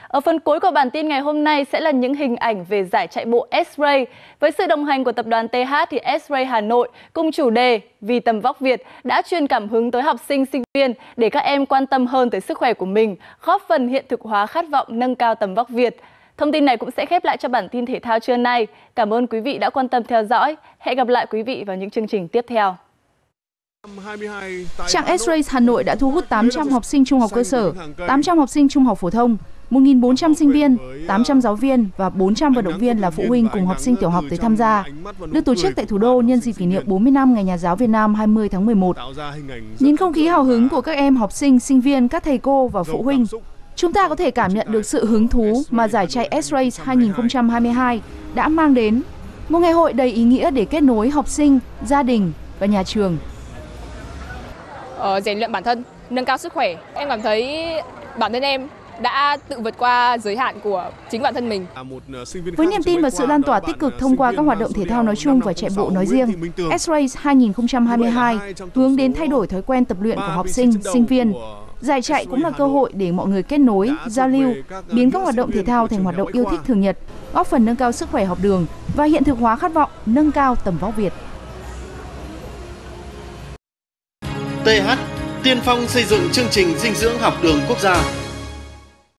Ở phần cuối của bản tin ngày hôm nay sẽ là những hình ảnh về giải chạy bộ S-Ray. Với sự đồng hành của tập đoàn TH thì S-Ray Hà Nội cùng chủ đề Vì tầm vóc Việt đã truyền cảm hứng tới học sinh, sinh viên để các em quan tâm hơn tới sức khỏe của mình, góp phần hiện thực hóa khát vọng nâng cao tầm vóc Việt. Thông tin này cũng sẽ khép lại cho bản tin thể thao trưa nay. Cảm ơn quý vị đã quan tâm theo dõi. Hẹn gặp lại quý vị vào những chương trình tiếp theo. Trạng S-Ray Hà Nội đã thu hút 800 học sinh trung học cơ sở, 800 học sinh trung học phổ thông, 1.400 sinh viên, 800 giáo viên và 400 vận động viên là phụ huynh cùng học sinh tiểu học tới tham gia. Được tổ chức tại thủ đô nhân dịp kỷ niệm 40 năm Ngày Nhà giáo Việt Nam 20 tháng 11. Nhìn không khí hào hứng của các em học sinh, sinh viên, các thầy cô và phụ huynh, chúng ta có thể cảm nhận được sự hứng thú mà giải chạy S-Ray 2022 đã mang đến. Một ngày hội đầy ý nghĩa để kết nối học sinh, gia đình và nhà trường. Rèn luyện bản thân, nâng cao sức khỏe. Em cảm thấy bản thân em đã tự vượt qua giới hạn của chính bản thân mình. Với niềm tin và sự lan tỏa tích cực thông qua các hoạt động thể thao nói chung và chạy bộ nói riêng, S-Ray 2022 hướng đến thay đổi thói quen tập luyện của học sinh, sinh viên. Giải chạy cũng là cơ hội để mọi người kết nối, giao lưu, biến các hoạt động thể thao thành hoạt động yêu thích thường nhật, góp phần nâng cao sức khỏe học đường và hiện thực hóa khát vọng nâng cao tầm vóc Việt. TH, tiên phong xây dựng chương trình dinh dưỡng học đường quốc gia.